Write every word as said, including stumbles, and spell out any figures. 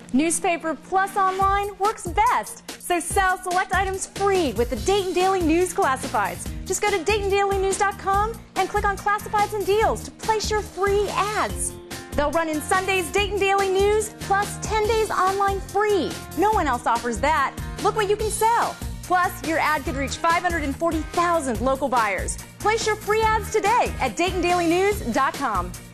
Newspaper plus online works best. So sell select items free with the Dayton Daily News Classifieds. Just go to Dayton Daily News dot com and click on Classifieds and Deals to place your free ads. They'll run in Sunday's Dayton Daily News plus ten days online free. No one else offers that. Look what you can sell. Plus, your ad could reach five hundred forty thousand local buyers. Place your free ads today at Dayton Daily News dot com.